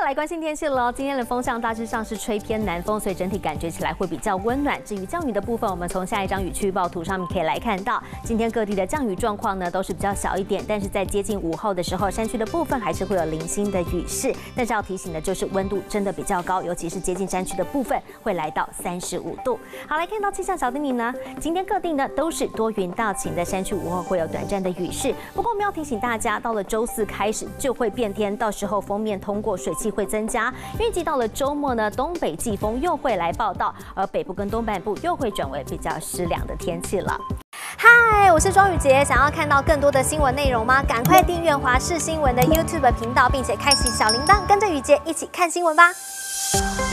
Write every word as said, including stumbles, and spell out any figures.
起来关心天气喽。今天的风向大致上是吹偏南风，所以整体感觉起来会比较温暖。至于降雨的部分，我们从下一张雨区预报图上面可以来看到，今天各地的降雨状况呢都是比较小一点，但是在接近午后的时候，山区的部分还是会有零星的雨势。但是要提醒的就是温度真的比较高，尤其是接近山区的部分会来到三十五度。好，来看到气象小叮咛呢，今天各地呢都是多云到晴的，山区午后会有短暂的雨势。不过我们要提醒大家，到了周四开始就会变天，到时候锋面通过，水汽会增加。预计到了周末呢，东北季风又会来报道，而北部跟东半部又会转为比较湿凉的天气了。 嗨，我是庄宇杰，想要看到更多的新闻内容吗？赶快订阅华视新闻的 YouTube 频道，并且开启小铃铛，跟着宇杰一起看新闻吧。